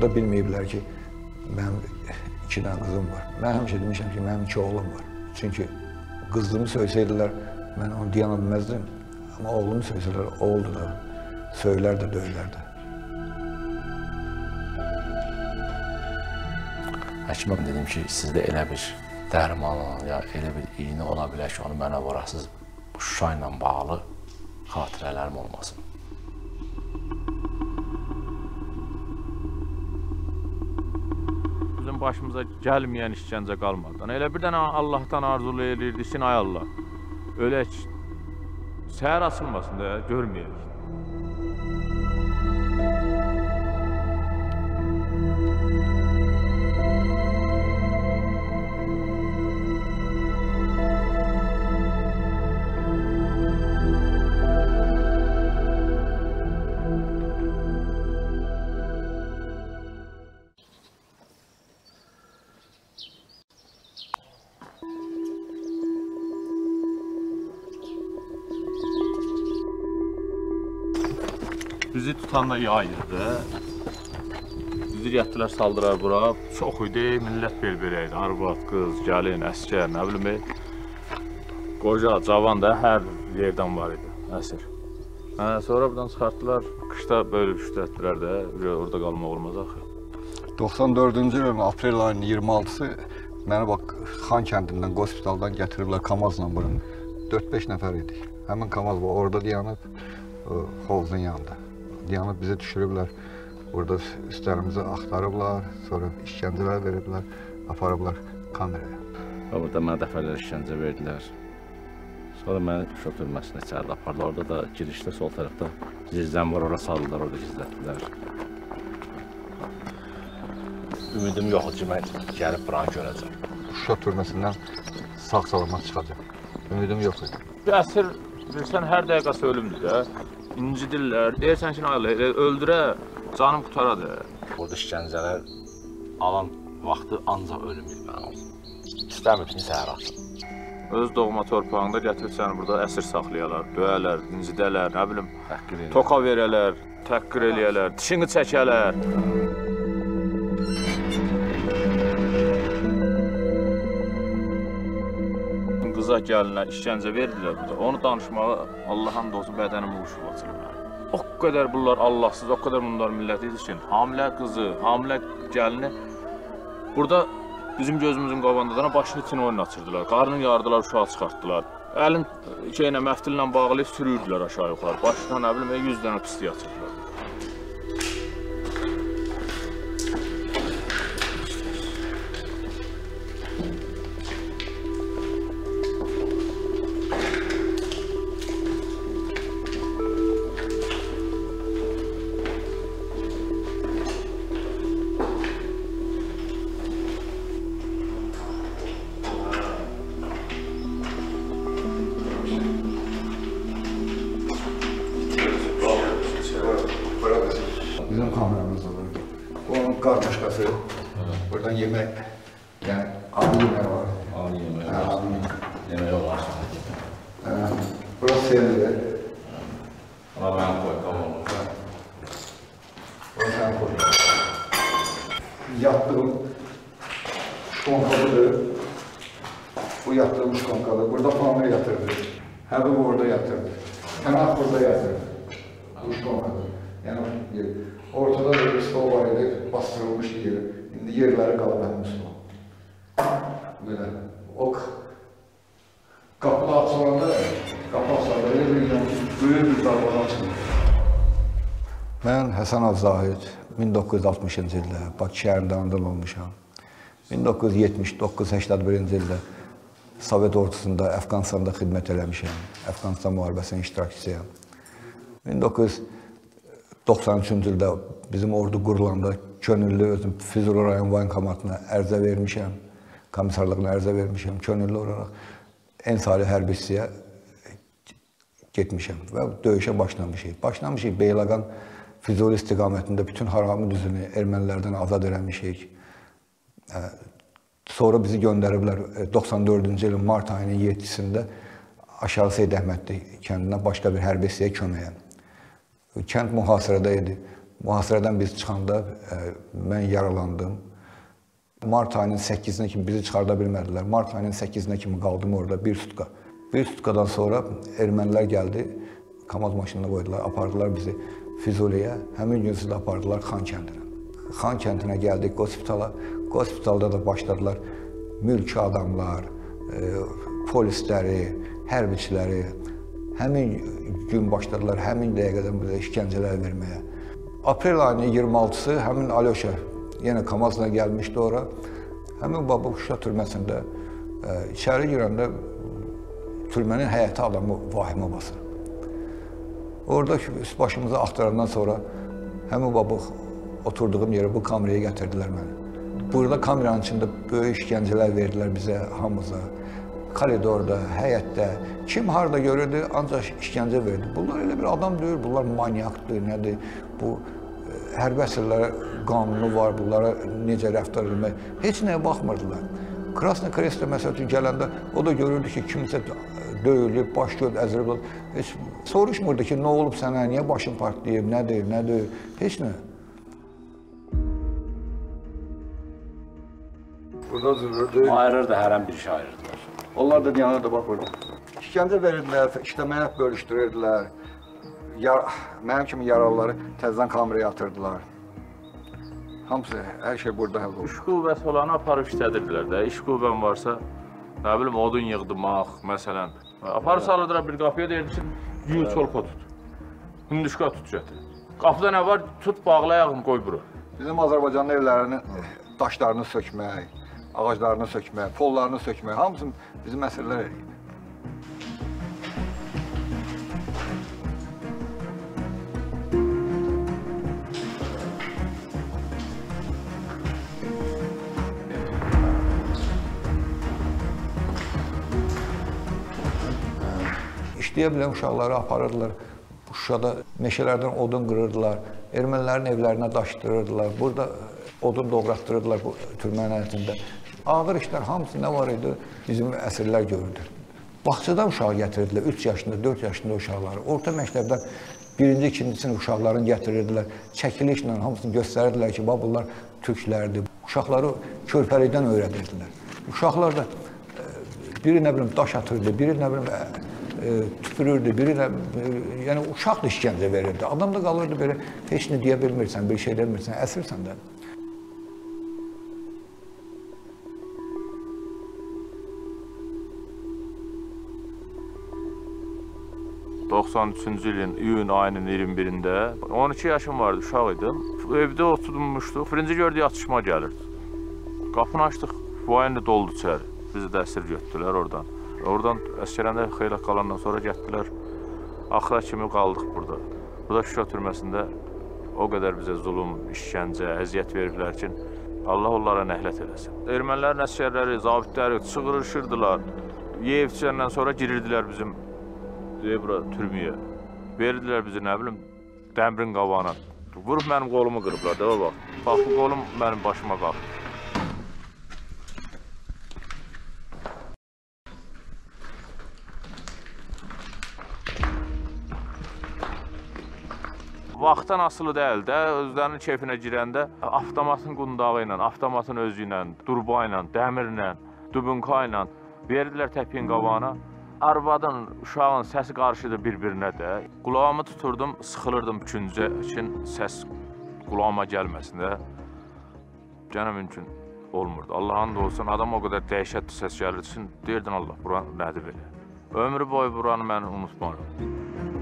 Orada bilməyiblər ki, mənim 2 dənə qızım var. Mən həmişə demişəm ki, mənim 2 oğlum var. Çünki qızımı söysəydilər, mən onu diyana bilməzdim. Amma oğlumu söysələr, oğuldu da, söylər də, döylər də. Həkimə dedim ki, sizdə elə bir dərman, ya elə bir iğnə ola bilər ki, onu mənə vurasız Şuşa ilə bağlı xatirələrim olmasın. Bizim başımıza gəlməyən işgəncə qalmadı. Elə bir dənə Allahdan arzulu eləyirdik ki, ay Allah, ölək, səhər açılmasın da, görməyək. Bizi tutanla yayırdı. Bizi gətirlər, saldırar bura. Çox idi, millət bel-belə idi. Arvad, qız, gəlin, əskər, nə bilim, qoca, cavan da hər yerdən var idi, əsir. Sonra buradan çıxartdılar, qışda böyle üşdətdilər də, orada qalmaq olmaz axı. 94-cü ilin aprel ayının 26-sı məni bax, Xan kəndindən, hospitaldan gətiriblər Kamazla bura. 4-5 nəfər idik. Həmin Kamaz orada dayanıb, hovuzun yanında. Dayanıb bizi düşürüblər, burada üstlərimizi axtarıblar, sonra işgəncələr veriblər, aparıblar kameraya. Burada mənə dəfələr işgəncə verdilər. Sonra məni Şuşa türməsinə içəridə apardılar. Orada da girişdə sol tərəfdə zirzəm var, ora saldılar, orada gizlətdilər. Ümidim yoxdur ki, mən gəlib buranı görəcəm. Şuşa türməsindən sağ-salamat çıxacaq. Ümidim yox idi. Bir əsir, bilsən, hər dəqiqəsi ölümdür də. İncidirlər, deyirsən ki, öldürə, canım qutaradır. Burada işgəncələr alan vaxtı ancaq ölüm bilmən olsun. İstəmir ki, səhər açsın. Öz doğma torpağında gətirib səni burada əsir saxlayalar, döyələr, incidələr, nə bilim, toka verələr, təhqir eləyələr, dişini çəkələr. Qıza gəlinə işgəncə verdilər burada. Onu danışmağa Allah hamd olsun bədənimi uçub açılır. O qədər bunlar Allahsız, o qədər bunlar millət idi ki, hamilə qızı, hamilə gəlini burada bizim gözümüzün qabağında başını için oyun açırdılar. Qarnını yardılar, uşağı çıxartdılar. Əlin məftillə bağlayıb sürürdülər aşağı yuxarı. Başına nə bilim 100 dənə pislik açırdılar. Bizim kameramız olur. Onun karmaşkası. Buradan yemek, yani abi yemeği var. Ali yemeği var. Yemeği var. Burası senin. Ama ben koy, tamam. Burası sen koy. Yattığım şkonkalıdır. Bu yattığım şkonkalı. Burada famir yatırdı. Habib orada yatırdı. Hemen burada yatırdı. Bu şkonkalı. Yani ortada bir stol var idi, bastırılmış yeri. Şimdi yerleri kaldı hem stol. Böyle ok. Kapıda açılanda, kapı açılanda öyle büyük bir darbadan çıkıyor. Ben Həsənov Zahid, 1960-cı ildə Bakı şəhərində anadan olmuşam. 1979-81-ci ildə Sovet ordusunda, Əfqanistanda xidmət eləmişəm. Əfqanistan müharibəsinin iştirakçısıyam. 1993-cü ildə bizim ordu qurulanda könüllü özüm Füzuli rayon voyinkomatına ərzə vermişəm. Komissarlığına ərzə vermişəm. Könüllü olaraq Ensari hərbçisiyə getmişəm və döyüşə başlamışıq. Başlamışıq Beyləqan Füzuli istiqamətində bütün Harami düzünü ermənilərdən azad eləmişik. Sonra bizi göndəriblər 94-cü ilin mart ayının 7-sində Aşağı Seyid Əhmədli kəndinə başqa bir hərbi hissəyə köməyə. Kənd mühasirədə idi. Mühasirədən biz çıxanda mən yaralandım. Mart ayının 8-nə kimi bizi çıxarda bilmədilər. Mart ayının 8-nə kimi qaldım orada bir sutka. Bir sutkadan sonra ermənilər gəldi, KAMAZ maşınına qoydular, apardılar bizi Füzuliyə. Həmin gün sizi apardılar Xan kəndinə. Xan kəndinə gəldik, hospitala. Hospitalda da başladılar mülki adamlar, polisləri, hərbiçiləri. Həmin gün başladılar, həmin dəqiqədən bizə işgəncələr verməyə. Aprel ayının 26-sı həmin Alyoşa yenə KAMAZla gəlmişdi ora. Həmin baba Şuşa türməsində içəri girəndə türmənin həyəti adamı vahimə basır. Orada üst başımıza axtarandan sonra həmin baba oturduğum yerə bu kameraya gətirdilər məni. Burada kameranın içində böyük işgəncələr verdilər bizə, hamımıza. Koridorda, həyətdə, kim harada görürdü, ancaq işgəncə verdi. Bunlar elə bir adam deyil, bunlar manyakdır, nədir? Bu hərbi əsirlərə qanunu var, bunlara necə rəftar edilmək, heç nəyə baxmırdılar. Krasna Krestə məsəl üçün gələndə o da görürdü ki, kimsə döyülüb, baş göz əzilib, heç soruşmurdu ki, nə olub sənə, niyə başın partlayıb, nədir, heç nə. Burada zürürdü. Ayırırdı, hərəm bir şey ayırırdılar. Onlar da yanında bax burada. İşgəncə verirdilər, işləməyə bölüşdürürdülər. Mənim kimi yaralıları təzədən kameraya atırdılar. Hamısı, hər şey burada həll oldu. İş qüvvəsi olanı aparıb işlədirdilər də. İş qüvvən varsa, nə bilim, odun yığdırmaq, məsələn. Aparıb salırdılar bir qapıya, deyirdi ki, yuyul çolpa tut. Hündüşka tut gətir. Qapıda nə var, tut, bağla ayağını, qoy bura. Bizim Azərbaycanlı evlərinin daşlarını sökmək, ağaclarını sökmək, pollarını sökmək, hamısını bizim əsirlər eləyib. İşləyə bilən uşaqları aparırdılar. Şuşada meşələrdən odun qırırdılar, ermənilərin evlərinə daşdırırdılar, burada odun doğratdırırdılar bu türmənin həyətində. Ağır işlər, hamısı nə var idi, bizim əsirlər görürdü. Bağçadan uşağı gətirirdilər, 3 yaşında, 4 yaşında uşaqları. Orta məktəbdən birinci, ikincisini uşaqlarını gətirirdilər, çəkilişlə hamısını göstərirdilər ki, bunlar türklərdir. Uşaqları körpəlikdən öyrədirdilər. Uşaqlar da biri nə bilim daş atırdı, biri nə bilim tüpürürdü, biri də yəni uşaq da işgəncə verirdi. Adam da qalırdı belə, heç nə deyə bilmirsən, bir şey demirsən, əsirsən də. 93-cü ilin iyun ayının 21-də 12 yaşım vardı, uşaq idim. Evdə oturmuşduq. Birinci gördük atışma gəlirdi. Qapını açdıq, vayında doldu içəri. Bizi də əsir götürdülər oradan. Oradan əsgərəndə xeyli qalandan sonra getdilər. Axıra kimi qaldıq burada. Burada Şuşa türməsində o qədər bizə zulm, işgəncə, əziyyət veriblər ki, Allah onlara nəhlət eləsin. Ermənilərin əsgərləri, zabitləri çığırışırdılar. Yeyib içəndən sonra girirdilər bizim türməyə. Verdilər bizi, nə bilim, dəmrin qabağına. Vurub mənim qolumu qırıblar, da bax. Bax, bu qolum mənim başıma qaldı. Vaxtdan asılı deyil də, özlərinin keyfinə girəndə avtomatın qundağı ilə, avtomatın özü ilə, durba ilə, dəmirlə, dubunka ilə verdilər təpiyin qabağına. Arvadın, uşağın səsi qarşıdı bir-birinə də. Qulağımı tuturdum, sıxılırdım küncə üçün səs qulağıma gəlməsin də. Gənə mümkün olmurdu. Allah'ın da olsun, adam o qədər dəhşətli səs gəlirdi üçün deyirdin Allah, bura nədir belə. Ömrü boyu buranı mən unutmaram.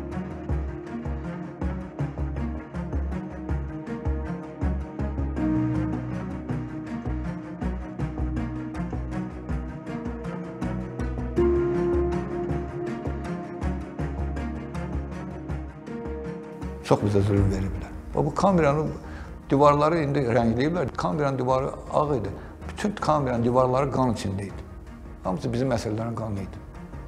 Çox bizə zülm veriblər. Bu kameranın divarları indi rəngləyiblər. Kameranın divarı ağ idi. Bütün kameranın divarları qan içində idi. Hamısı bizim əsirlərin qanı idi.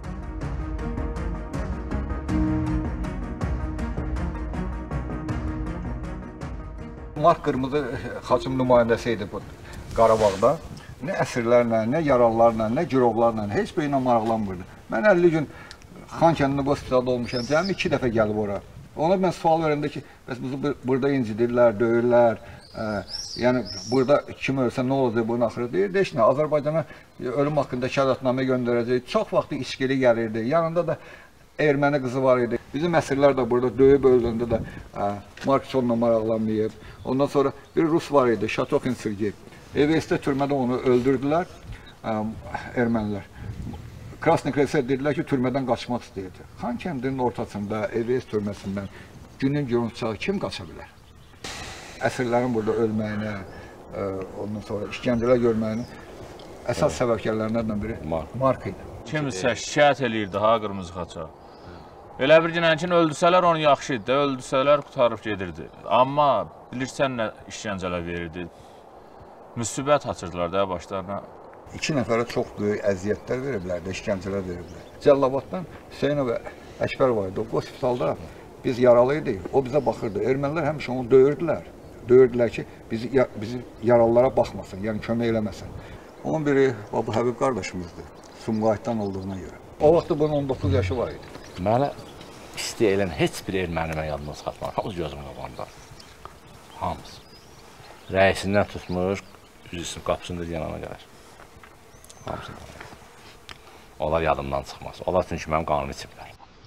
Mark Qırmızı xaçım nümayəndəsi idi bu Qarabağda. Nə əsirlərlə, nə yaralılarla, nə girovlarla, heç biri ilə maraqlanmırdı. Mən 50 gün Xan kəndində hospitalda olmuşam, cəmi 2 dəfə gəlib ora. Ona mən sual verəndə ki, bəs bizi burada incidirlər, döyürlər, yəni burada kim ölsə nə olacaq bunun axırı deyir, heç nə, Azərbaycana ölüm haqqında şəhadətnamə göndərəcək, çox vaxtı içkili gəlirdi, yanında da erməni qızı var idi. Bizim əsirlər də burada döyüb öldündə də Marksonla maraqlanmayıb. Ondan sonra bir Rus var idi, Şatokin Sergey. EVS-də türmədə onu öldürdülər ermənilər. Krasny Krestə dedilər ki, türmədən qaçmaq istəyirdi. Xankəndinin ortasında, EVS türməsindən günün güruçağı kim qaça bilər? Əsirlərin burada ölməyinə, ondan sonra işgəncələr görməyinə əsas səbəbkarlarından biri Mark idi. Kimsə şikayət eləyirdi ha qırmızı xaça. Elə bir günənkin öldürsələr onu yaxşı idi, öldürsələr qutarıb gedirdi. Amma bilirsən nə işgəncələr verirdi? Müsibət açırdılar da başlarına. 2 nəfərə çox böyük əziyyətlər veriblər, işgəncələr veriblər. Cəllabaddan Hüseynov və Əkbər var idi, o hospitalda biz yaralı idik, o bizə baxırdı. Ermənilər həmişə onu döyürdülər. Döyürdülər ki, bizi yaralılara baxmasın, yəni kömək eləməsin. Onun biri Baba Həbib qardaşımızdır, Sumqayıtdan olduğuna görə. O vaxtda bunun 19 yaşı var idi. Mənə istəyə elən heç bir erməni mən yadımdan çıxartmaram. Hamısı gözümün qabağında. Hamısı. Rəisindən tutmuş, üzüsün qapısında yanına gəlir. Hamısından. Onlar yadımdan çıxmaz. Onlar çünki mənim qanunu içiblər.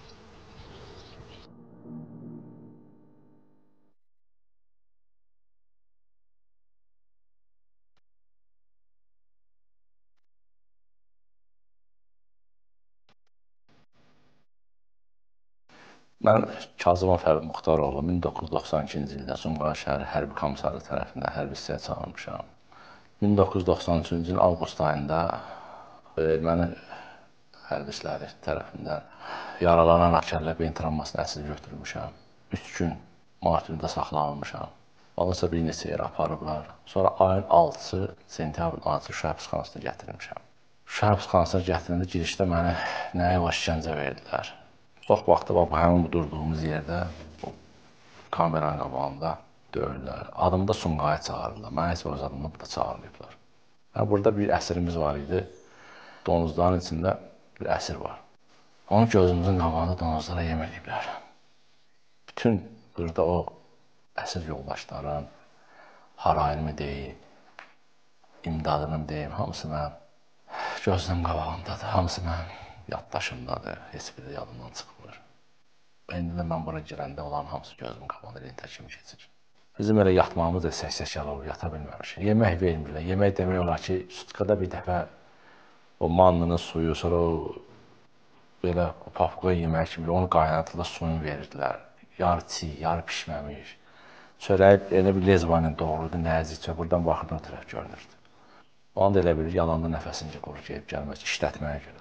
Mən Kazımov Həbib Muxtaroğlu 1992-ci ildə Sumqayıt şəhəri hərbi komissarı tərəfindən hərbi hissəyə çağırmışam. 1993-cü ilin avqust ayında erməni hərbiçiləri tərəfindən yaralanan əsgərlər beyin travmasına əsir götürülmüşəm. 3 gün Martində saxlanılmışam. Ondan sonra bir neçə yerə aparıblar. Sonra ayın 6-sı, sentyabrın 6-sı Şuşa həbsxanasına gətirilmişəm. Şuşa həbsxanasına gətirəndə girişdə mənə nəyə var işgəncə verdilər. Çox vaxtı həmin bu durduğumuz yerdə, bu kameranın qabağında döyürlər. Adımda Sumqayıt çağırırlar. Mənə heç öz adımda burada çağırmayıblar. Burada bir əsirimiz var idi. Donuzların içində bir əsir var. Onu gözümüzün qabağında donuzlara yem ediblər. Bütün burada o əsir yoldaşların harayını deyim, imdadını deyim, hamısı mənim gözümün qabağındadır. Hamısı mənim yaddaşımdadır, heç biri yadımdan çıxmır. İndi də mən bura girəndə olan hamısı gözümün qabağında lentə kimi keçir. Bizim elə yatmağımız da səs-səşyalı olur, yata bilməmişik. Yemək vermirlər. Yemək demək olar ki, sutkada bir dəfə o mannının suyu, sonra o belə papuqa yemək kimi onu qaynatırlar, suyunu verirdilər. Yarı çiğ, yarı pişməmiş. Çörəyi elə bir lezvanla doğruydu, nəzikcə, buradan baxırdan o tərəf görünürdü. Onu da elə bilir, yalanda nəfəsincə quru gəlib gəlmək, işlətməyə görə.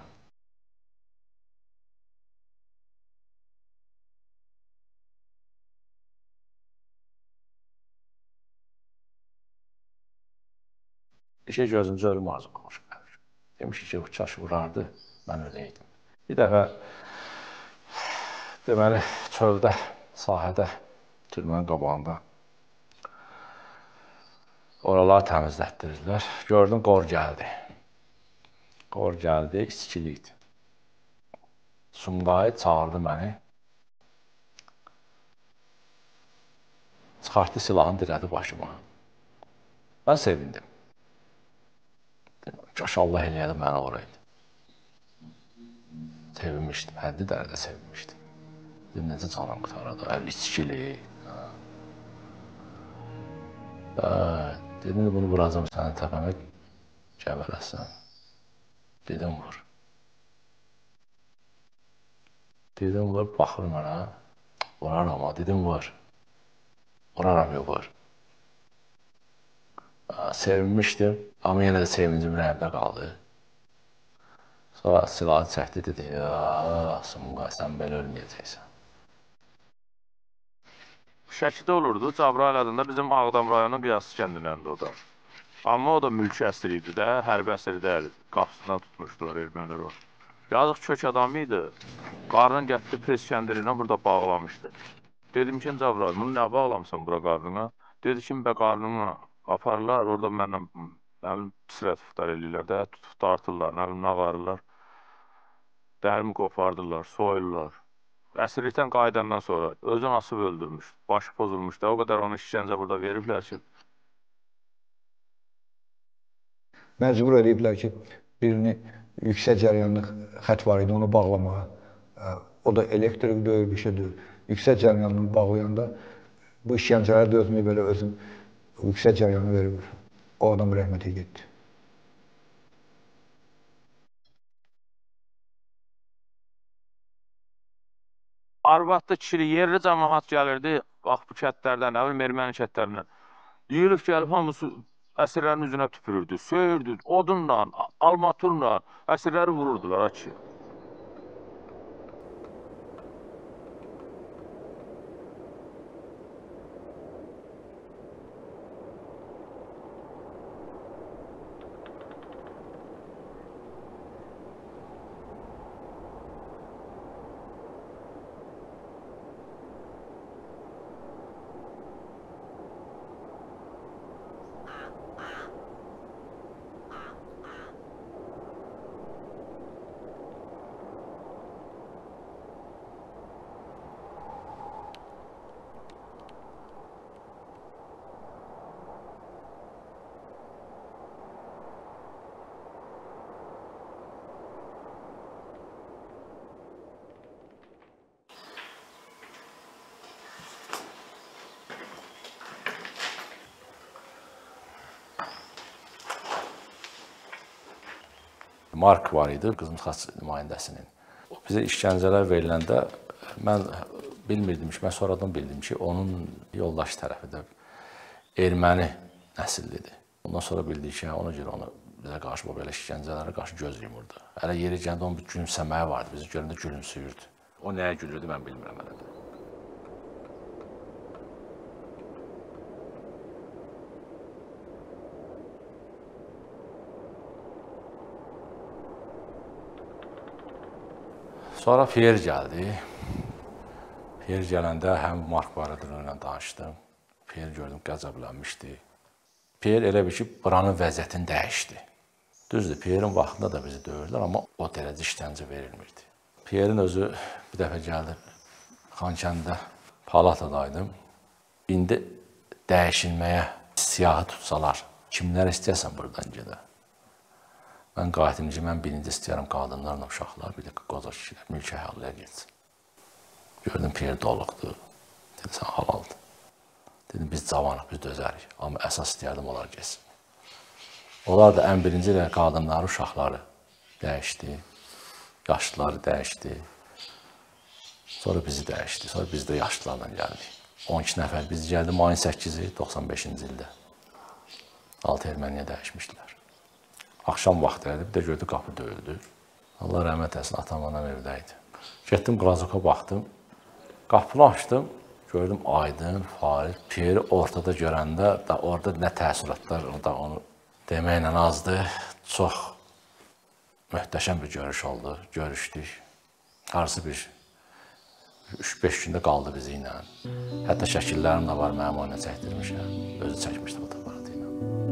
Bir şey gözümüzə ölüm arzu qılmış. Demişik ki, uçaş vurardı, mən öləydim. Bir dəfə, deməli, çöldə, sahədə, türmənin qabağında oraları təmizlətdirirlər. Gördüm, qor gəldi. Qor gəldi, içkili idi. Sumqayıt çağırdı məni. Çıxartdı silahını, dirədi başıma. Mən sevindim. Kaş Allah eləyədi mənə oraydı. Sevinmişdim, həddi dərəcədə sevinmişdim. Dedim, necə canım qutaradı, əl içkili. Dedim, bunu vuracam səni təpəmə gəbərəsən. Dedim, vur. Dedim, vur, baxır mənə. Vuraram, dedim, vur. Vuraram, yox, vur. Sevinmişdim, amma yenə də sevincim rəhimdə qaldı. Sonra silahı çəkdi, dedi, Sumqayıt, sən belə ölməyəcəksən. Şəkidə olurdu, Cəbrayıl adında bizim Ağdam rayonunun Qiyası kəndinəndə o da. Amma o da mülki əsir idi də, hərbi əsir deyil, qapısından tutmuşdular ermənilər o. Yazıq kök adamı idi, qarnın gətirdi pres kəndirindən burada bağlamışdı. Dedim ki, Cəbrayıl, bunu nə bağlamısan bura qarnına? Dedi ki, bə qarnına aparırlar, orada mənim pisrət tutar eləyirlər də, tutub dartırlar, nə bilim, nağarırlar. Dərimi qopardırlar, soyurlar. əsirlikdən qayıdandan sonra özünü asıb öldürmüş. Başı pozulmuş da, o qədər onu işgəncə burada veriblər ki. Məcbur ediblər ki, birini yüksək cəryanlı xət var idi, onu bağlamağa. O da elektrik deyil, bir şey deyil. Yüksək cəryanını bağlayanda bu işgəncələr dözməyib belə özün yüksək cəryanı verib. O adam rəhmətə getdi. Arvadda kişilik yerli cəmaat gəlirdi, bax bu kətlərdən, nə bilim, erməni kətlərindən. Yığılıb gəlib hamısı əsirlərin üzünə tüpürürdü, söyürdü, odunla, almaturla əsirləri vururdular, kişi. Mark var idi, Qızıl Xaç nümayəndəsinin. Bizə işgəncələr veriləndə mən bilmirdim ki, mən sonradan bildim ki, onun yoldaşı tərəfi də erməni nəsillidir. Ondan sonra bildik ki, ona görə onu bizə qarşı belə işgəncələrə qarşı göz yumurdu. Hələ yeri gəndə onun bir gülümsəməyi vardı, bizi görəndə gülümsüyürdü. O nəyə gülürdü, mən bilmirəm hələ də. Sonra Pierre gəldi. Pierre gələndə həm Mark barədə ilə danışdım. Pierre gördüm, qəzəblənmişdi. Pierre elə bir ki, buranın vəziyyətini dəyişdi. Düzdür, Pierre'in vaxtında da bizi döyürdülər, amma o dərəcə işgəncə verilmirdi. Pierre'in özü bir dəfə gəldi, Xankəndidə palatadaydım. İndi dəyişilməyə siyahı tutsalar, kimlər istəyəsən buradan gedə? Mən qayıtım ki, mən birinci istəyərəm qadınlarla uşaqlar, bir də qoca kişilər, mülk əhaliyə getsin. Gördüm, Pierre doluqdur. Dedi, sən halaldır. Dedim, biz cavanıq, biz dözərik. Amma əsas istəyərdim, onlar getsin. Onlar da ən birinci ilə qadınları, uşaqları dəyişdi. Yaşlıları dəyişdi. Sonra bizi dəyişdi. Sonra biz də yaşlılarla gəldik. 12 nəfər biz gəldi, mayın 8-i 95-ci ildə. 6 erməniyə dəyişmişdilər. Axşam vaxtı elədi, bir də gördü, qapı döyüldü. Allah rəhmət etsin, atam anam evdəydi. Getdim, qrazoka baxdım, qapını açdım, gördüm aydın, farid. Pierre'i ortada görəndə, orada nə təəssüratlar, onu deməklə azdı. Çox möhtəşəm bir görüş oldu, görüşdük. Harası bir 3-5 gündə qaldı bizi ilə. Hətta şəkillərim də var, mənim oyuna çəkdirmişəm. Özü çəkmişdi fotoaparatı ilə.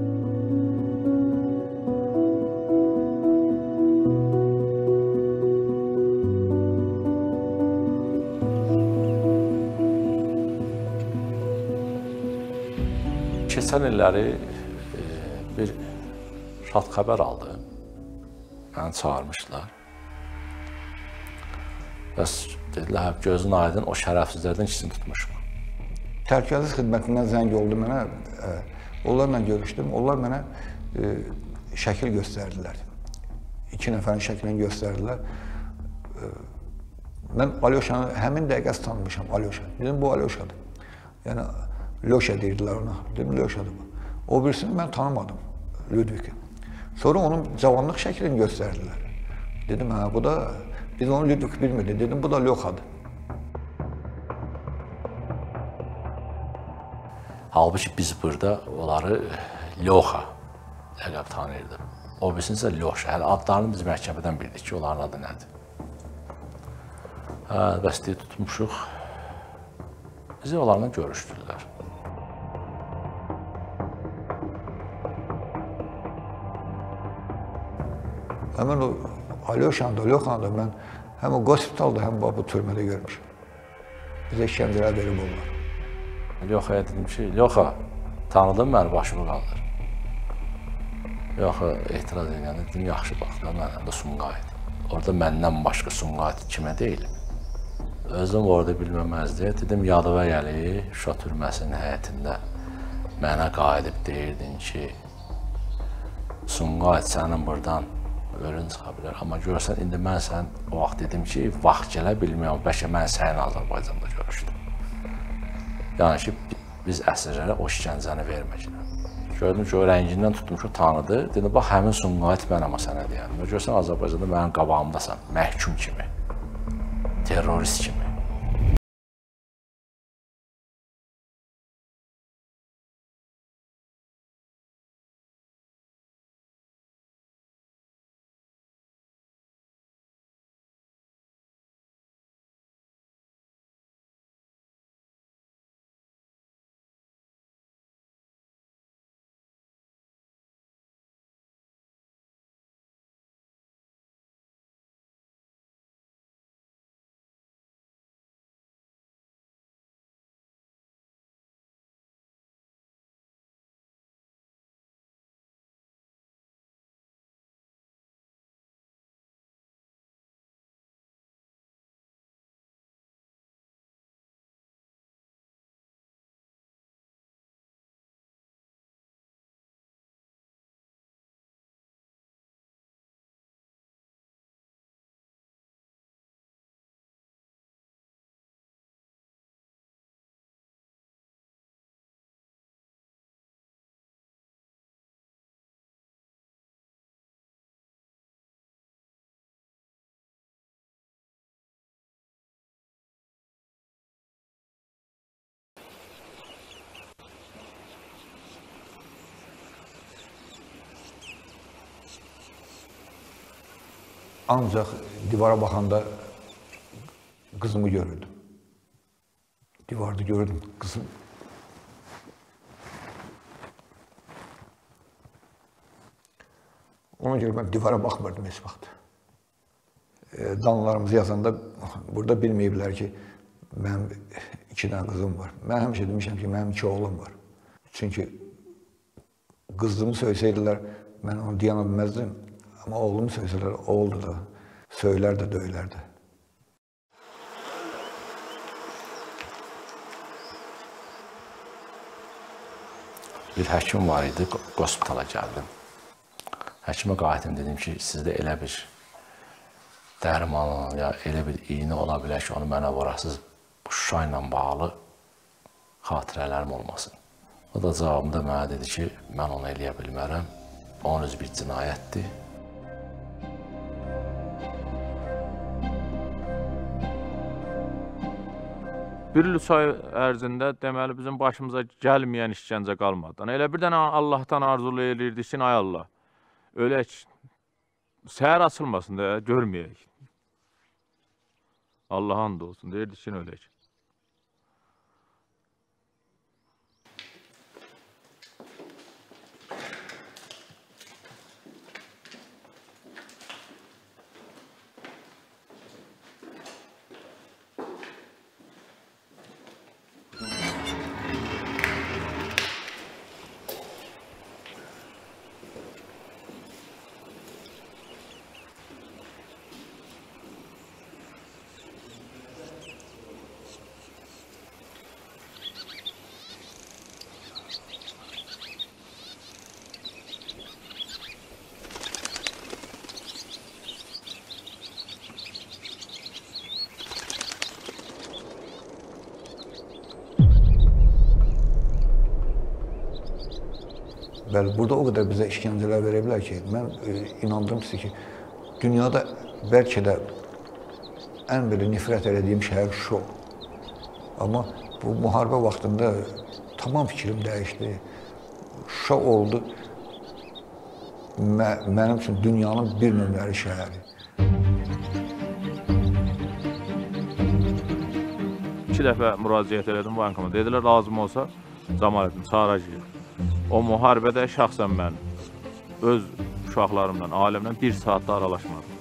Keçən illəri bir şad xəbər aldı. Məni çağırmışlar. Bəs dedilər, gözün aydın, o şərəfsizlərdən ikisini tutmuşum. Təhlükəsizlik xidmətindən zəng oldu mənə. Onlarla görüşdüm. Onlar mənə şəkil göstərdilər. 2 nəfərin şəklini göstərdilər. Mən Alyoşanı həmin dəqiqə tanımışam, Alyoşa. Dedim, bu Alyoşadır. Yəni, Lyoşa deyirdilər ona. Dedim, Lyoşadır bu. O birisini mən tanımadım, Ludviki. Sonra onun cavanlıq şəklini göstərdilər. Dedim, hə, bu da, biz onu Ludvik bilmirdik. Dedim, bu da Lyoxadır. Halbuki biz burada onları Lyoxa ləqəb tanıyırdıq. O birisini isə Lyoşa. Hələ adlarını biz məhkəmədən bildik ki, onların adı nədir. Bəs deyə tutmuşuq. Bizi onlarla görüşdürdülər. Həmin o Alyoşanı da, Lyoxanı da mən həm o qospitalda, həm bu türmədə görmüşəm. Bizə işgəncələr verib onlar. Yox, dedim ki, yox, tanıdım məni, başımı qaldır. Yox, etiraz edəndə dedim, yaxşı bax da, mənim də Sumqayıt. Orada məndən başqa Sumqayıt kimə deyil. Özüm orada bilməməzdi. Dedim, yadıma gəlir, Şuşa türməsinin həyətində mənə qayıdıb deyirdin ki, Sumqayıt sənin buradan ölün çıxa bilər. Amma görsən, indi mən sən o vaxt dedim ki, vaxt gələ bilmirəm, bəlkə mən sənin Azərbaycanda görüşdüm. Yəni ki, biz əsrlərə o işgəncəni verməklə. Gördüm ki, o rəngindən tutdum ki, tanıdı. Dedim, bax, həmin Sumqayıt mən amma sənə deyəlim. Görsən, Azərbaycanda mənim qabağımdasan, məhkum kimi, terrorist kimi. Ancaq divara baxanda qızımı görürdüm. Divarda görürdüm qızım. Ona görə mən divara baxmırdım heç vaxt. Danlarımızı yazanda burada bilməyiblər ki, mənim 2 dənə qızım var. Mən həmişə demişəm ki, mənim 2 oğlum var. Çünki qızımı söysəydilər, mən onu deyana bilməzdim. Amma oğlumu söysələr, oğuldu da, söylər də, döylər də. Bir həkim var idi, hospitala gəldim. Həkimə qayıtdım, dedim ki, sizdə elə bir dərman, ya elə bir iğnə ola bilər ki, onu mənə vurasız, bu Şuşa ilə bağlı xatirələrim olmasın. O da cavabında mənə dedi ki, mən onu eləyə bilmərəm, onun özü bir cinayətdir. Bir il ay ərzində deməli bizim başımıza gəlməyən işgəncə qalmadı. Elə bir dənə Allahdan arzulu eləyirdik ki, ay Allah, ölək, səhər açılmasın da, görməyək. Allah and olsun, deyirdik ki, ölək. Bəli, burada o qədər bizə işgəncələr veriblər ki, mən inandım ki, dünyada bəlkə də ən belə nifrət elədiyim şəhər Şuşa. Amma bu müharibə vaxtında tamam fikrim dəyişdi. Şuşa oldu mənim üçün dünyanın bir nömrəli şəhəri. 2 dəfə müraciət elədim bankama. Dedilər, lazım olsa Camaləddin çağıracaq. O müharibədə şəxsən mən öz uşaqlarımla, ailəmlə 1 saatda aralaşmadım.